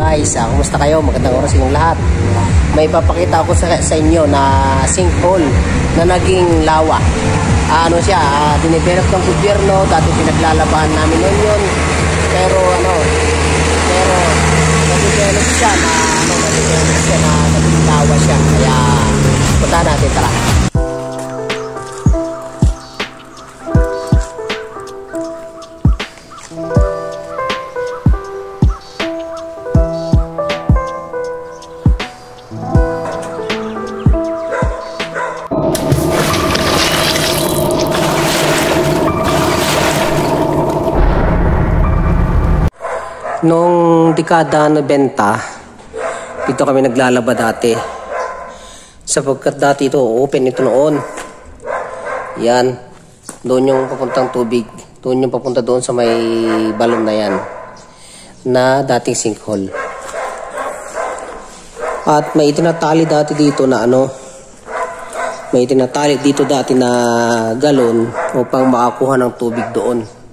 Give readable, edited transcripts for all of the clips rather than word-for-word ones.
Guys, kumusta kayo? Magandang oras inyong lahat. May papakita ako sa inyo na sinkhole na naging lawa. Ano siya, dinevelop ng gobyerno, dati pinaglalabahan namin yun. Pero nag-develop siya na naging lawa siya. Kaya punta natin, tara. Noong dekada 90, dito kami naglalaba dati. Sapagkat dati ito, open ito noon. Yan. Doon yung papuntang tubig. Doon yung papunta doon sa may balon na yan. Na dating sinkhole. At may itinatali dati dito na may itinatali dito dati na galon upang makakuha ng tubig doon.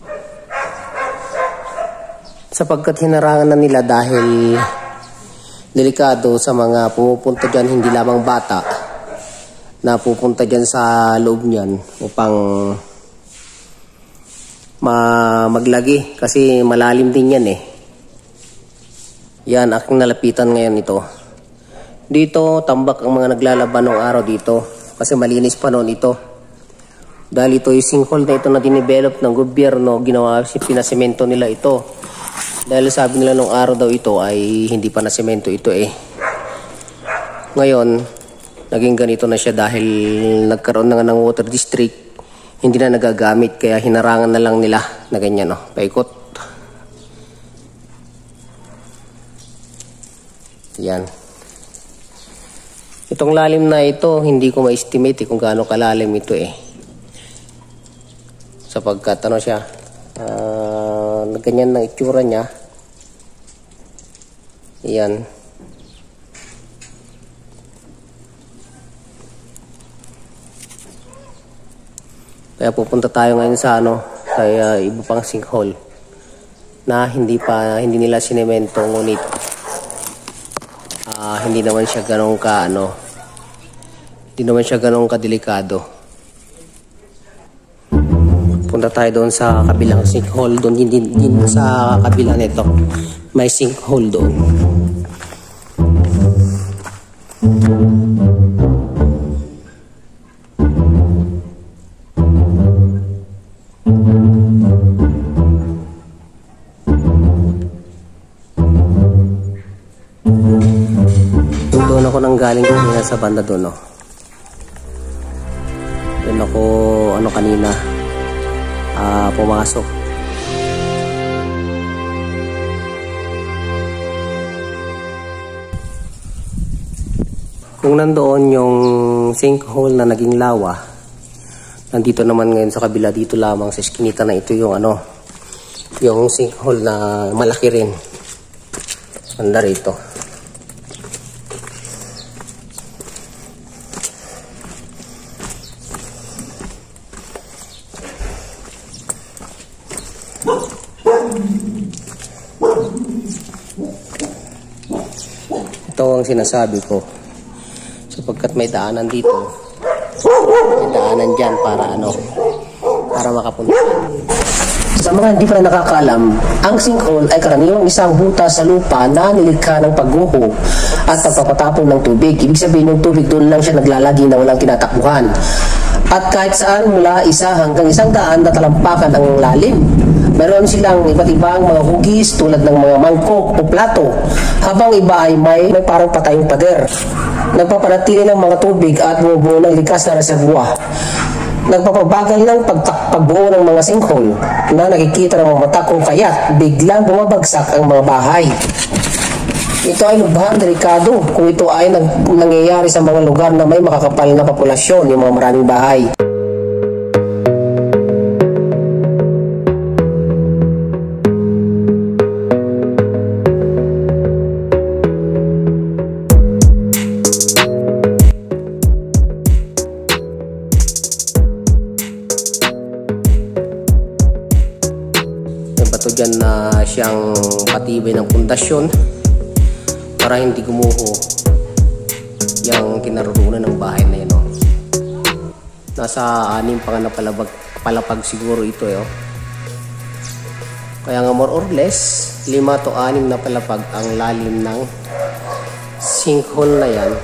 Sapagkat hinarangan na nila dahil delikado sa mga pumupunta dyan, hindi lamang bata na pupunta dyan sa loob niyan upang maglagi kasi malalim din yan Yan, aking nalapitan ngayon ito. Dito, tambak ang mga naglalaban ng araw dito kasi malinis pa noon ito. Dahil ito yung sinkhole na ito na dinevelop ng gobyerno, pinasemento nila ito. Dahil sabi nila nung araw daw ito ay hindi pa na semento ito Ngayon, naging ganito na siya dahil nagkaroon na nga ng water district. Hindi na nagagamit kaya hinarangan na lang nila na ganyan paikot. Yan. Itong lalim na ito, hindi ko ma-estimate kung gaano kalalim ito Sapagkat siya, ganyan na itsura niya. Yan. Kaya pupunta tayo ngayon sa iba pang sinkhole na hindi nila sinemento, ngunit hindi naman siya ganong kadelikado. Punta tayo doon sa kabilang sinkhole. Doon din sa kabila nito. May sinkhole doon. Doon ako nang galing kanina sa banda doon. Doon ako kanina. Pumasok. Kung nandoon yung sinkhole na naging lawa, nandito naman ngayon sa kabila, dito lamang sa eskinita na ito yung yung sinkhole na malaki rin. Banda rito. Ito ang sinasabi ko sapagkat may daanan dito, may daanan dyan para makapunta. Sa mga hindi pa nakakaalam, ang sinkhole ay karaniwang isang butas sa lupa na nilikha ng pagguho at pagpapatapon ng tubig. Ibig sabihin ng tubig doon lang siya naglalagi na walang tinatakbuhan. At kahit saan mula 1 hanggang 100 na talampakan ang lalim. Meron silang iba't ibang mga hugis tulad ng mga mangkok o plato, habang iba ay may parang patayong pader. Nagpapanatili ng mga tubig at bumubuo ng likas na reservoir. Nagpapabagal ng pagbuo ng mga sinkhole na nakikita ng mga mata kung kaya't biglang bumabagsak ang mga bahay. Ito ay lubhang delikado kung ito ay nangyayari sa mga lugar na may makakapal na populasyon, yung mga maraming bahay. May bato dyan na siyang patibay ng pundasyon para hindi gumuho yung kinaroroonan ng bahay na yun. Oh. Nasa 6 pa nga na palapag siguro ito. Oh. Kaya nga more or less 5 to 6 na palapag ang lalim ng sinkhole na yan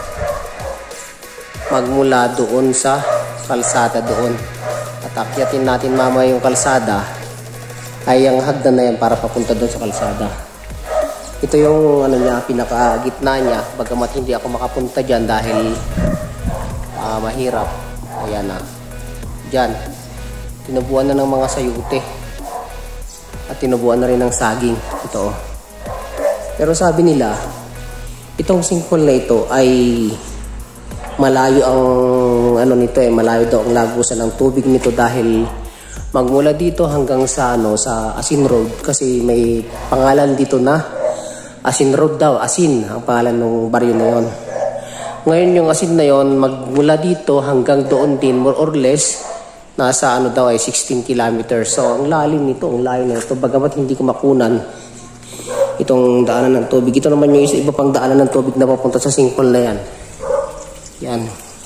magmula doon sa kalsada doon. At akyatin natin mamaya yung kalsada ay ang hagdan na yan para papunta doon sa kalsada. Ito yung ano niya, pinaka-gitna niya. Bagamat hindi ako makapunta dyan dahil mahirap. Ayan na. Dyan. Tinubuan na ng mga sayute. At tinubuan na rin ng saging. Ito. Pero sabi nila, itong sinkhole na ito ay malayo ang ano nito malayo daw ang lagusan ng tubig nito dahil magmula dito hanggang sa sa Asin Road kasi may pangalan dito na Asin Road daw, Asin ang pangalan ng baryo na yon. Ngayon yung Asin na yon magmula dito hanggang doon din more or less nasa daw ay 16 kilometers. So ang lalim nito, ang layo na ito bagamat hindi ko makunan itong daanan ng tubig. Ito naman yung iba pang daanan ng tubig na papunta sa sinkhole na yan. Yan.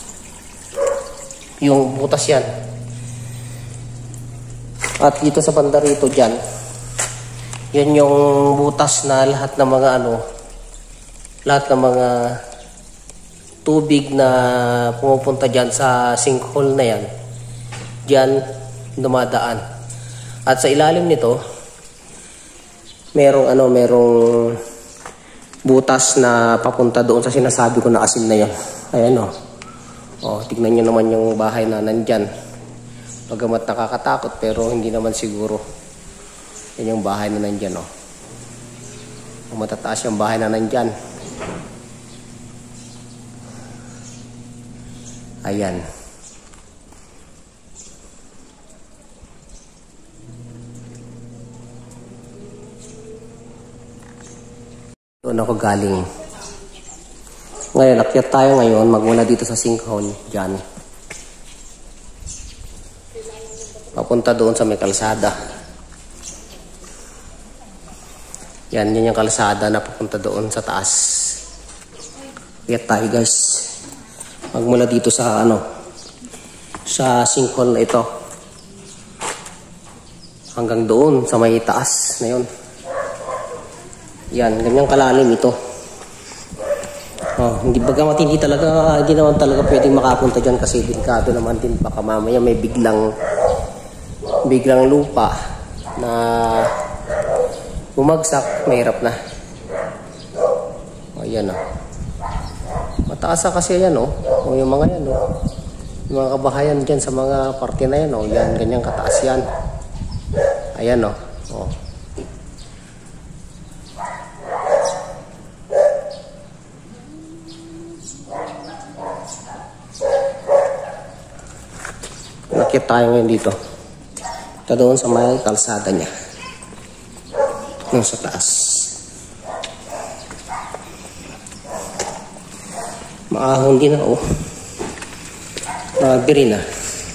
Yung butas yan. At dito sa banda rito dyan, yan yung butas na lahat ng mga lahat ng mga tubig na pumupunta dyan sa sinkhole na yan. Dyan dumadaan. At sa ilalim nito, merong butas na papunta doon sa sinasabi ko na asin na yan. Ayan o. O, tignan nyo naman yung bahay na nandyan. Bagamat nakakatakot pero hindi naman siguro. Yan yung bahay na nandyan o. Matataas yung bahay na nandyan. Ayan. Doon ako galing. Ngayon, akyat tayo ngayon, magmula dito sa sinkhole, dyan. Papunta doon sa may kalsada. Yan yung kalsada na papunta doon sa taas. Akyat tayo guys. Magmula dito sa sa sinkhole na ito. Hanggang doon sa may taas na yun. Yan, ganyang kalalim ito. Hindi naman talaga pwedeng makapunta dyan kasi delikado naman din baka mamaya may biglang lupa na bumagsak, mahirap na. Ayan mataas kasi yan yung mga yan yung mga kabahayan dyan sa mga parte na yan yan, ganyang kataas yan. Ayan Nakit tayo ngayon dito. Ito doon sa may kalsada niya. Yung sa taas. Maahon din na Nabiri na.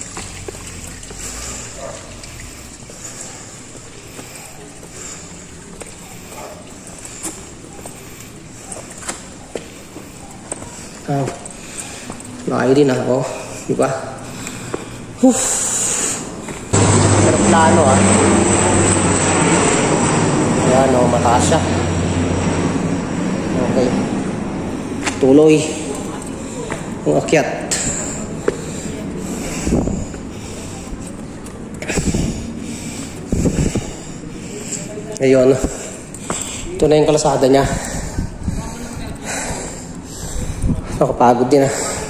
Nakayo din ako. Diba? Aeroplano Ayan mataas siya. Okay. Tuloy. Ang akyat. Ayun. Ito na yung kalsada niya. Nakapagod din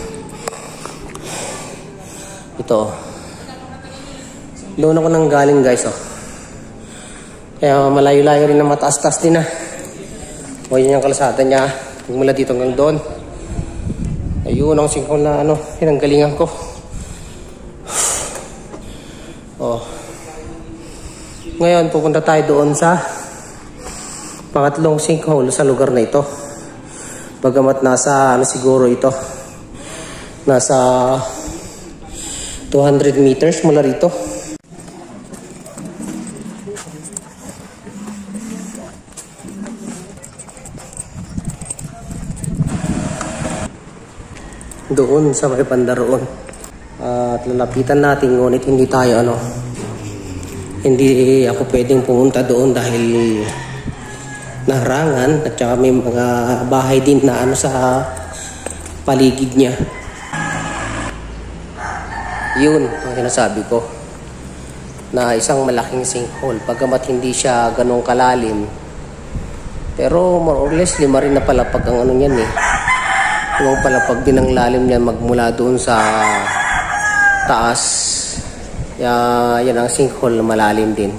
Ito doon ako nang galing guys Kaya malayo-layo rin na mataas-taas din O yun yung kalsada niya mula dito hanggang doon. Ayun ang sinkhole na pinanggalingan ko. Ngayon pupunta tayo doon sa pangatlong sinkhole sa lugar na ito. Bagamat nasa siguro ito nasa 200 meters mula rito. doon sa may banda roon. At lalapitan natin, ngunit hindi tayo hindi ako pwedeng pumunta doon dahil naharangan at saka may mga bahay din na sa paligid niya. Yun ang sinasabi ko, na isang malaking sinkhole, pagkamat hindi siya ganong kalalim, pero more or less 5 rin na palapag ang niyan eh. 5 palapag din ang lalim niyan magmula doon sa taas. Yan ang sinkhole na malalim din.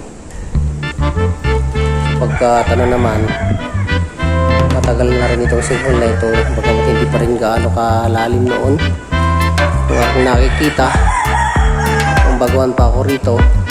Pagka naman, matagal na rin itong sinkhole na ito, bagamat hindi pa rin gaano kalalim noon. Kung akong nakikita, kung baguhan pa ako rito,